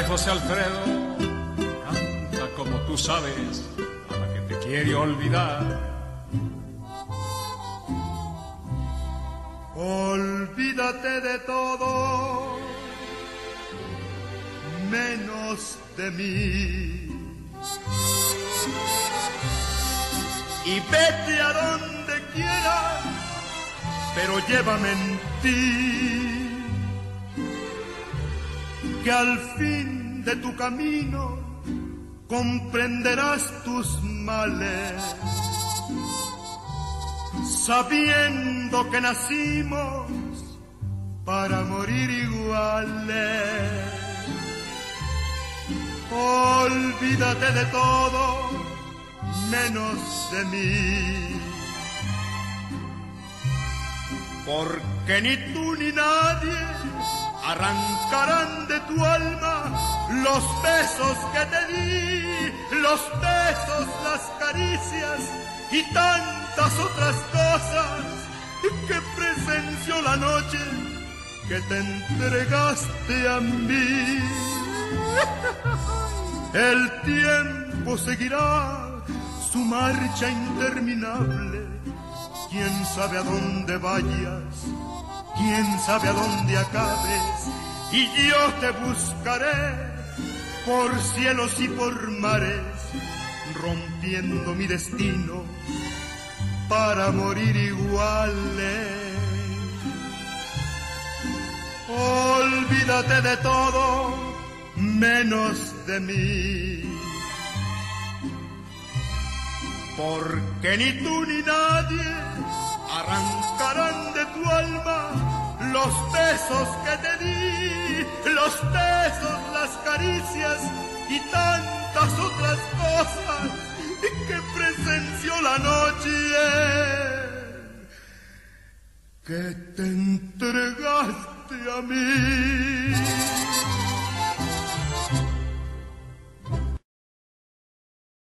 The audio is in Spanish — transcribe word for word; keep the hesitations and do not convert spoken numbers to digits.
José Alfredo, canta como tú sabes a la que te quiere olvidar. Olvídate de todo, menos de mí. Y vete a donde quieras, pero llévame en ti. Que al fin de tu camino comprenderás tus males, sabiendo que nacimos para morir iguales. Olvídate de todo, menos de mí, porque ni tú ni nadie arrancarán de tu alma los besos que te di, los besos, las caricias y tantas otras cosas que presenció la noche que te entregaste a mí. El tiempo seguirá su marcha interminable. Quién sabe a dónde vayas, quién sabe a dónde acabes, y yo te buscaré por cielos y por mares, rompiendo mi destino para morir iguales. Olvídate de todo, menos de mí, porque ni tú ni nadie arrancarán de tu alma los besos que te di, los besos, las caricias y tantas otras cosas que presenció la noche que te entregaste a mí.